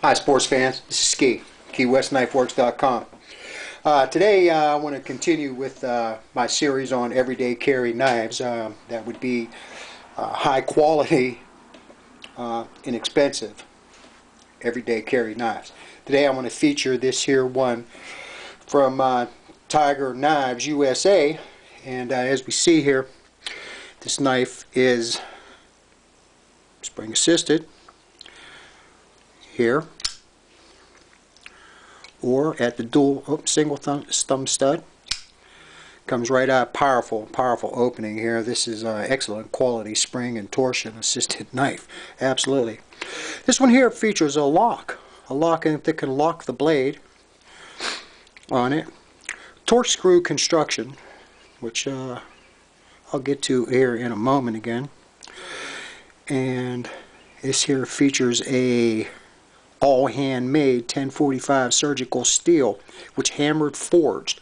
Hi sports fans, this is Ski, KeyWestKnifeWorks.com. Today I want to continue with my series on everyday carry knives. That would be high quality, inexpensive, everyday carry knives. Today I want to feature this here one from Tiger Knives USA, and as we see here, this knife is spring assisted here, or at the dual single thumb stud. Comes right out. Powerful opening here. This is excellent quality spring and torsion assisted knife. Absolutely. This one here features a lock that can lock the blade on it. Torque screw construction, which I'll get to here in a moment again. And this here features a all handmade 1045 surgical steel, which hammered forged.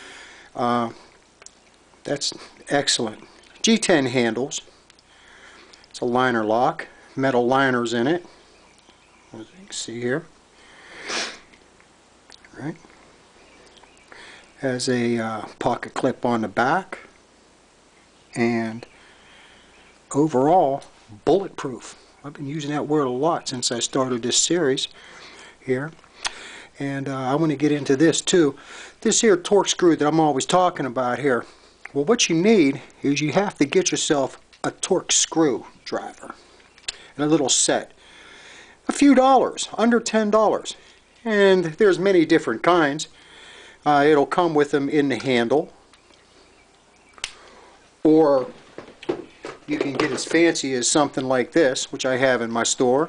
That's excellent. G10 handles. It's a liner lock, metal liners in it, as you can see here. All right. Has a pocket clip on the back, and overall bulletproof. I've been using that word a lot since I started this series here, and I want to get into this too. This here torque screw that I'm always talking about here, well, what you need is you have to get yourself a torque screw driver and a little set. A few dollars, under $10, and there's many different kinds. It'll come with them in the handle, or you can get as fancy as something like this, which I have in my store,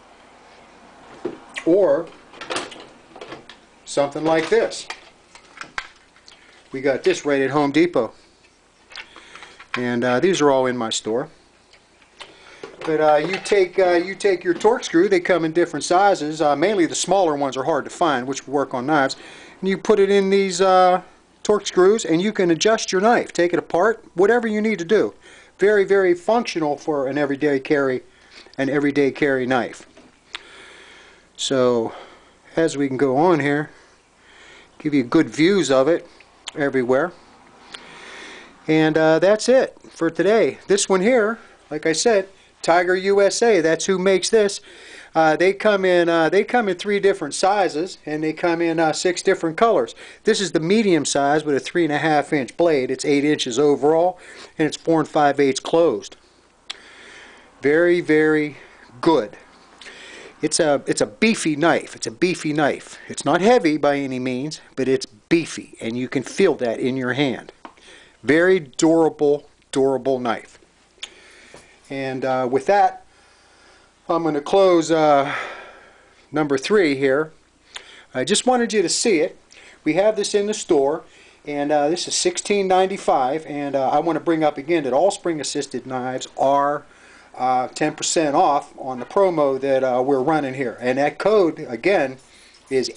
or something like this. We got this right at Home Depot, and these are all in my store. But you take your torque screw. They come in different sizes. Mainly the smaller ones are hard to find, which work on knives. And you put it in these torque screws, and you can adjust your knife, take it apart, whatever you need to do. Very, very functional for an everyday carry knife. So, as we can go on here, give you good views of it everywhere. And that's it for today. This one here, like I said, Tiger USA. That's who makes this. They come in 3 different sizes, and they come in 6 different colors. This is the medium size with a 3.5 inch blade. It's 8 inches overall, and it's 4 5/8 closed. Very, very good. It's a beefy knife. It's a beefy knife. It's not heavy by any means, but it's beefy, and you can feel that in your hand. Very durable knife. And with that, I'm going to close number 3 here. I just wanted you to see it. We have this in the store, and this is $16.95. And I want to bring up again that all spring-assisted knives are 10% off on the promo that we're running here. And that code, again, is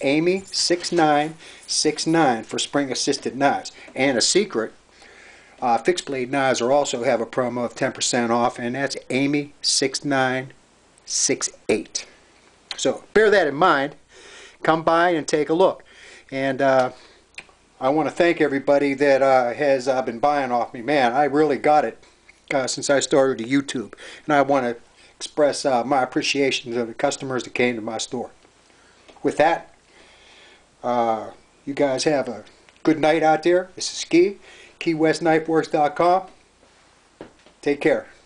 Amy6969 for spring-assisted knives. And a secret, fixed blade knives also have a promo of 10% off, and that's Amy6968. So bear that in mind. Come by and take a look. And I want to thank everybody that has been buying off me. Man, I really got it since I started the YouTube. And I want to express my appreciation to the customers that came to my store. With that, you guys have a good night out there. This is Ski, KeyWestKnifeWorks.com. Take care.